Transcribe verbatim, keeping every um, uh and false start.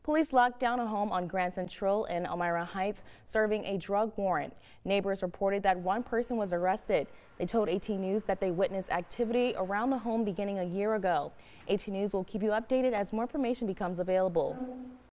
Police locked down a home on Grand Central in Elmira Heights, serving a drug warrant. Neighbors reported that one person was arrested. They told eighteen News that they witnessed activity around the home beginning a year ago. eighteen News will keep you updated as more information becomes available.